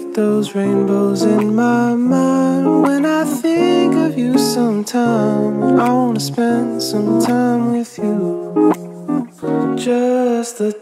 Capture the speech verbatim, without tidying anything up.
get those rainbows in my mind. When I think of you sometime, I wanna spend some time with you. Just the